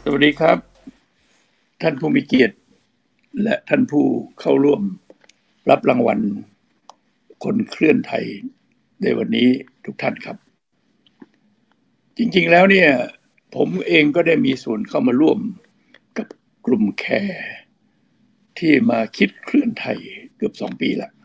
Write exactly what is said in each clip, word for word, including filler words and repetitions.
วัสดีครับท่านผู้มีเกียรติและท่านผู้เข้าร่วมรับรางวัลคนเคลื่อนไทยในวันนี้ทุกท่านครับจริงๆแล้วเนี่ยผมเองก็ได้มีส่วนเข้ามาร่วมกับกลุ่มแคร์ที่มาคิดเคลื่อนไทยเกือบสองปีแล้ว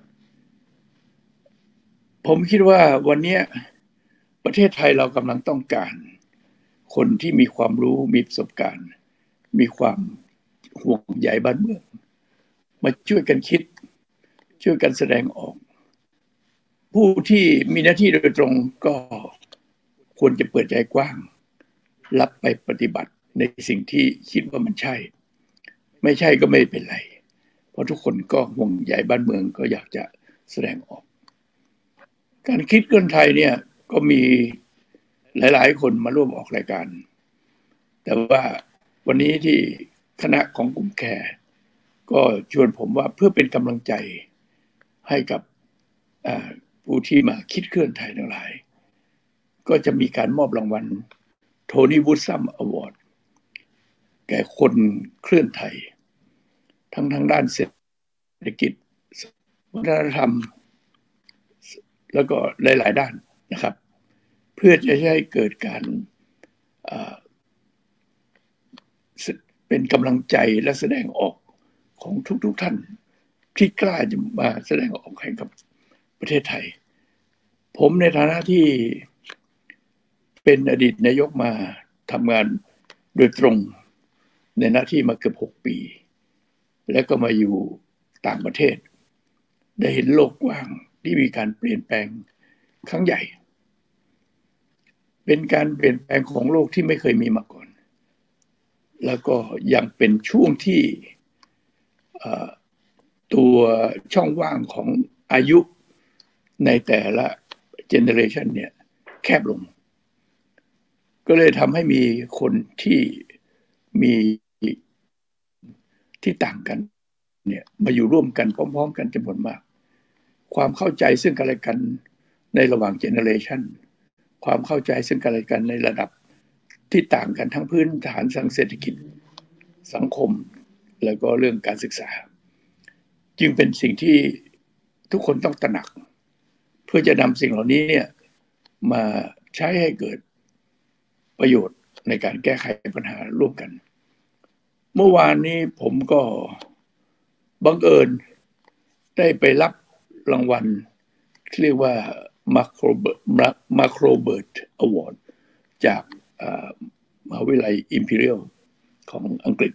ผมคิดว่าวันนี้ประเทศไทยเรากำลังต้องการคนที่มีความรู้มีประสบการณ์มีความห่วงใยบ้านเมืองมาช่วยกันคิดช่วยกันแสดงออกผู้ที่มีหน้าที่โดยตรงก็ควรจะเปิดใจกว้างรับไปปฏิบัติในสิ่งที่คิดว่ามันใช่ไม่ใช่ก็ไม่เป็นไรเพราะทุกคนก็ห่วงใยบ้านเมืองก็อยากจะแสดงออกการคิดเคลื่อนไทยเนี่ยก็มีหลายๆคนมาร่วมออกรายการแต่ว่าวันนี้ที่คณะของกลุ่มแคร์ก็ชวนผมว่าเพื่อเป็นกำลังใจให้กับผู้ที่มาคิดเคลื่อนไทยทั้งหลายก็จะมีการมอบรางวัลโทนี่วูดซัมอวอร์ดแก่คนเคลื่อนไทยทั้งทางด้านเศรษฐกิจวัฒนธรรมแล้วก็หลายๆด้านนะครับเพื่อจะให้เกิดการเป็นกำลังใจและแสดงออกของทุกๆท่านที่กล้าจะมาแสดงออกให้กับประเทศไทยผมในฐานะที่เป็นอดีตนายกมาทำงานโดยตรงในหน้าที่มาเกือบหกปีแล้วก็มาอยู่ต่างประเทศได้เห็นโลกกว้างที่มีการเปลี่ยนแปลงครั้งใหญ่เป็นการเปลี่ยนแปลงของโลกที่ไม่เคยมีมาก่อนแล้วก็ยังเป็นช่วงที่ตัวช่องว่างของอายุในแต่ละเจเนอเรชันเนี่ยแคบลงก็เลยทำให้มีคนที่มีที่ต่างกันเนี่ยมาอยู่ร่วมกันพร้อมๆกันจำนวนมากความเข้าใจซึ่งกันและกันในระหว่างเจเนอเรชันความเข้าใจซึ่งกันและกันในระดับที่ต่างกันทั้งพื้นฐานทางเศรษฐกิจสังคมแล้วก็เรื่องการศึกษาจึงเป็นสิ่งที่ทุกคนต้องตระหนักเพื่อจะนำสิ่งเหล่านี้เนี่ยมาใช้ให้เกิดประโยชน์ในการแก้ไขปัญหาร่วมกันเมื่อวานนี้ผมก็บังเอิญได้ไปรับรางวัลเรียกว่ามาโครมาโครเบิร์ตอวอร์ดจากมหาวิทยาลัย Imperial ของอังกฤษ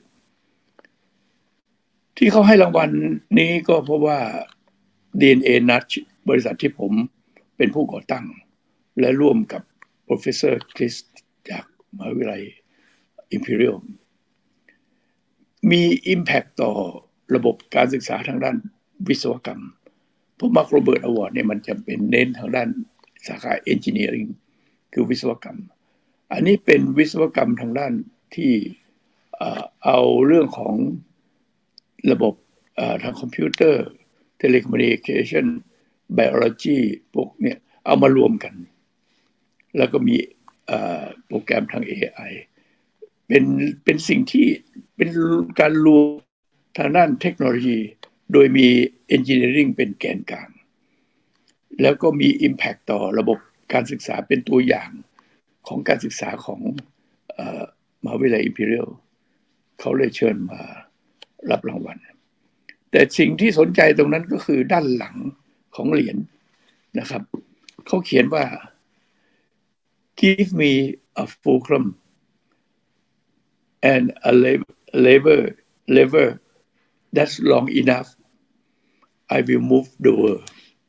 ที่เขาให้รางวัลนี้ก็เพราะว่า ดี เอ็น เอ Nudge บริษัทที่ผมเป็นผู้ก่อตั้งและร่วมกับ Professor Chris จากมหาวิทยาลัย Imperial มี impact ต่อระบบการศึกษาทางด้านวิศวกรรมเพราะ Mark Roberts Award เนี่ยมันจะเป็นเน้นทางด้านสาขา Engineering คือวิศวกรรมอันนี้เป็นวิศวกรรมทางด้านที่เอาเรื่องของระบบทางคอมพิวเตอร์เทเลคอมมิวนิเคชันไบโอโลจีพวกเนี่ยเอามารวมกันแล้วก็มีโปรแกรมทาง เอ ไอ เป็นเป็นสิ่งที่เป็นการรวมทางด้านเทคโนโลยีโดยมี Engineering เป็นแกนกลางแล้วก็มี Impact ต่อระบบการศึกษาเป็นตัวอย่างของการศึกษาของมหาวิทยาลัย Imperial เขาเลยเชิญมารับรางวัลแต่สิ่งที่สนใจตรงนั้นก็คือด้านหลังของเหรียญนะครับเขาเขียนว่า give me a fulcrum and a lever lever that's long enough I will move the world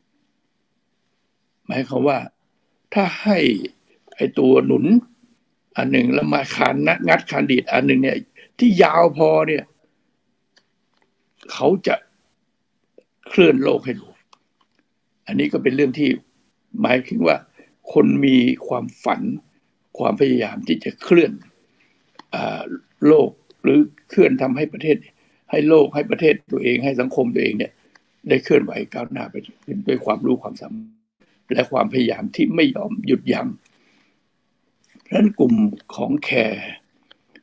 หมายความว่าถ้าให้ไอตัวหนุนอันหนึ่งแล้วมาคานงัดคานดีดอันหนึ่งเนี่ยที่ยาวพอเนี่ยเขาจะเคลื่อนโลกให้ดูอันนี้ก็เป็นเรื่องที่หมายถึงว่าคนมีความฝันความพยายามที่จะเคลื่อนโลกหรือเคลื่อนทำให้ประเทศให้โลกให้ประเทศตัวเองให้สังคมตัวเองเนี่ยได้เคลื่อนไหวก้าวหน้าไปด้วยความรู้ความสามารถและความพยายามที่ไม่ยอมหยุดยั้งเพราะฉะนั้นกลุ่มของแคร์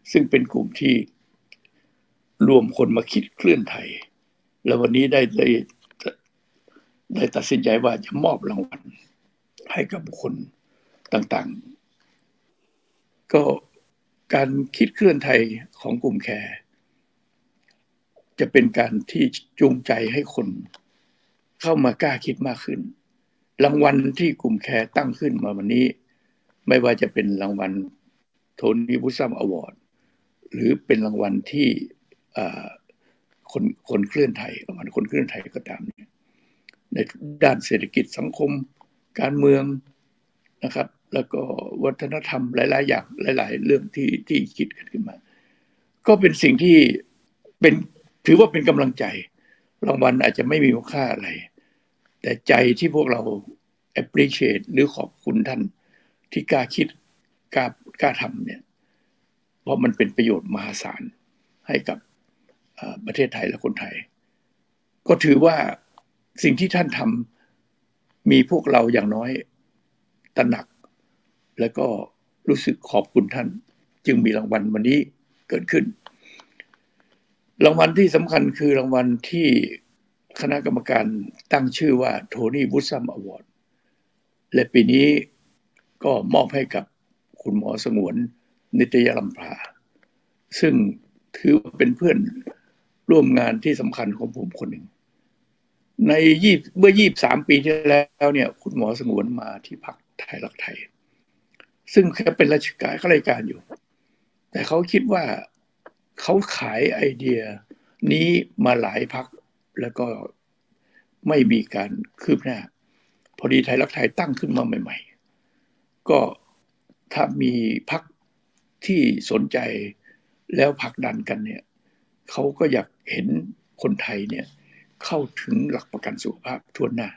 ซึ่งเป็นกลุ่มที่รวมคนมาคิดเคลื่อนไทยแล้ววันนี้ได้ได้ได้ตัดสินใจว่าจะมอบรางวัลให้กับบุคคลต่างๆก็การคิดเคลื่อนไทยของกลุ่มแคร์จะเป็นการที่จูงใจให้คนเข้ามากล้าคิดมากขึ้นรางวัลที่กลุ่มแคร์ตั้งขึ้นมาวันนี้ไม่ว่าจะเป็นรางวัลโทนี่วูดซัมอวอร์ดหรือเป็นรางวัลที่คนคนเคลื่อนไทยรางวัลคนเคลื่อนไทยก็ตามในด้านเศรษฐกิจสังคมการเมืองนะครับแล้วก็วัฒนธรรมหลายๆอย่างหลายๆเรื่องที่ที่คิดกันขึ้นมาก็เป็นสิ่งที่เป็นถือว่าเป็นกำลังใจรางวัลอาจจะไม่มีมูลค่าอะไรแต่ใจที่พวกเรา appreciate หรือขอบคุณท่านที่กล้าคิดกล้ากล้าทำเนี่ยเพราะมันเป็นประโยชน์มหาศาลให้กับประเทศไทยและคนไทยก็ถือว่าสิ่งที่ท่านทำมีพวกเราอย่างน้อยตระหนักและก็รู้สึกขอบคุณท่านจึงมีรางวัลวันนี้เกิดขึ้นรางวัลที่สำคัญคือรางวัลที่คณะกรรมการตั้งชื่อว่าโทนี่วูดซัมอวอร์ดและปีนี้ก็มอบให้กับคุณหมอสงวนนิตยลำพาซึ่งถือเป็นเพื่อนร่วมงานที่สำคัญของผมคนหนึ่งในยี่เมื่อยี่สิบสามปีที่แล้วเนี่ยคุณหมอสงวนมาที่พรรคไทยรักไทยซึ่งแค่เป็นราชการข้าราชการอยู่แต่เขาคิดว่าเขาขายไอเดียนี้มาหลายพรรคแล้วก็ไม่มีการคืบหน้าพอดีไทยรักไทยตั้งขึ้นมาใหม่ๆก็ถ้ามีพรรคที่สนใจแล้วผลักดันกันเนี่ยเขาก็อยากเห็นคนไทยเนี่ยเข้าถึงหลักประกันสุขภาพทั่วหน้า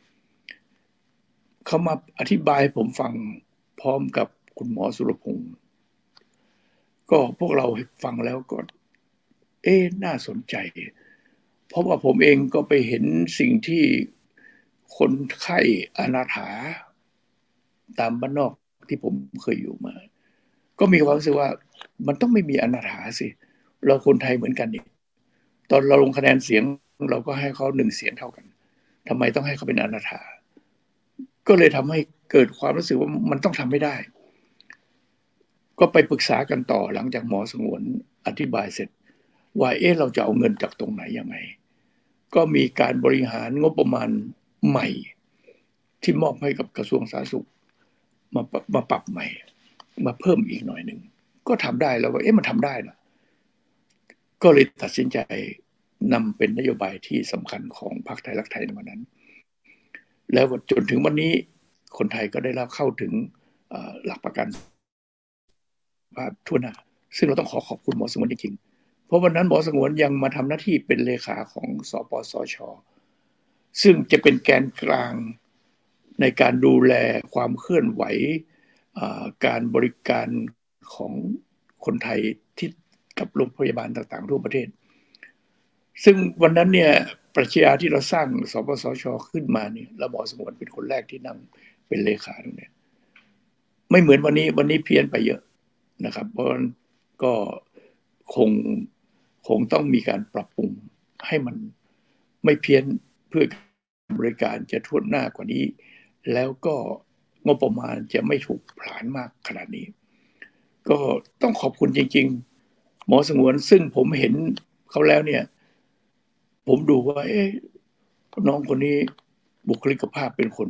เขามาอธิบายผมฟังพร้อมกับคุณหมอสุรพงศ์ก็พวกเราฟังแล้วก็เอ๊ะน่าสนใจเพราะว่าผมเองก็ไปเห็นสิ่งที่คนไข้อนาถาตามบ้านนอกที่ผมเคยอยู่มาก็มีความรู้สึกว่ามันต้องไม่มีอนาถาสิเราคนไทยเหมือนกันนี่ตอนเราลงคะแนนเสียงเราก็ให้เขาหนึ่งเสียงเท่ากันทำไมต้องให้เขาเป็นอนาถาก็เลยทำให้เกิดความรู้สึกว่ามันต้องทำไม่ได้ก็ไปปรึกษากันต่อหลังจากหมอสงวนอธิบายเสร็จว่าเอ๊ะเราจะเอาเงินจากตรงไหนยังไงก็มีการบริหารงบประมาณใหม่ที่มอบให้กับกระทรวงสาธารณสุขมามาปรับใหม่มาเพิ่มอีกหน่อยหนึ่งก็ทำได้แล้วว่าเอ๊ะมันทำได้เหรอก็เลยตัดสินใจนำเป็นนโยบายที่สำคัญของพรรคไทยรักไทยในวันนั้นแล้วจนถึงวันนี้คนไทยก็ได้รับเข้าถึงหลักประกันภาพทั่วหน้าซึ่งเราต้องขอขอบคุณหมอสงวนจริงๆเพราะวันนั้นหมอสงวนยังมาทำหน้าที่เป็นเลขาของสปสช.ซึ่งจะเป็นแกนกลางในการดูแลความเคลื่อนไหวการบริการของคนไทยที่กับโรงพยาบาลต่างๆทั่วประเทศซึ่งวันนั้นเนี่ยปรัชญาที่เราสร้างสปสช.ขึ้นมาเนี่ยแล้วหมอสงวนเป็นคนแรกที่นั่งเป็นเลขาตรงนี้ไม่เหมือนวันนี้วันนี้เพี้ยนไปเยอะนะครับเพราะก็คงคงต้องมีการปรับปรุงให้มันไม่เพี้ยนเพื่อบริการจะทั่วหน้ากว่านี้แล้วก็งบประมาณจะไม่ถูกผลาญมากขนาดนี้ก็ต้องขอบคุณจริงๆหมอสงวนซึ่งผมเห็นเขาแล้วเนี่ยผมดูว่าเอ๊ะน้องคนนี้บุคลิกภาพเป็นคน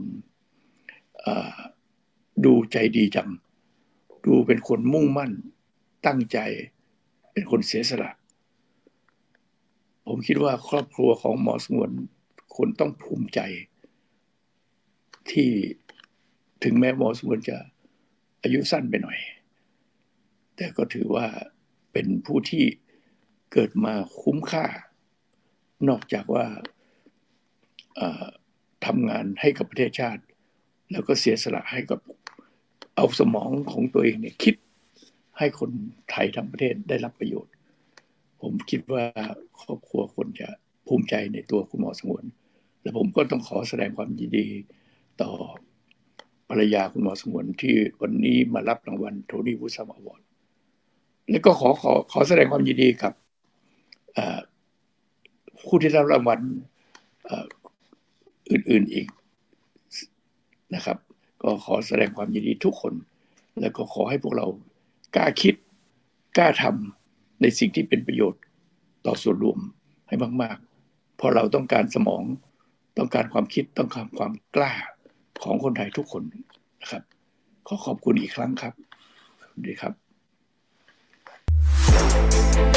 ดูใจดีจังดูเป็นคนมุ่งมั่นตั้งใจเป็นคนเสียสละผมคิดว่าครอบครัวของหมอสงวนคนต้องภูมิใจที่ถึงแม้หมอสงวนจะอายุสั้นไปหน่อยแต่ก็ถือว่าเป็นผู้ที่เกิดมาคุ้มค่านอกจากว่าทำงานให้กับประเทศชาติแล้วก็เสียสละให้กับเอาสมองของตัวเองเนี่ยคิดให้คนไทยทั้งประเทศได้รับประโยชน์ผมคิดว่าครอบครัวคนจะภูมิใจในตัวคุณหมอสงวนและผมก็ต้องขอแสดงความยินดีต่อภรรยาคุณหมอสงวนที่วันนี้มารับรางวัลโทนี่วูดซัมอวอร์ดและก็ขอขอขอแสดงความยินดีกับผู้ที่รับรางวัลอื่นๆอีกนะครับก็ขอแสดงความยินดีทุกคนและก็ขอให้พวกเรากล้าคิดกล้าทำในสิ่งที่เป็นประโยชน์ต่อส่วนรวมให้มากๆเพราะเราต้องการสมองต้องการความคิดต้องการความกล้าของคนไทยทุกคนนะครับขอขอบคุณอีกครั้งครับสวัสดีครับ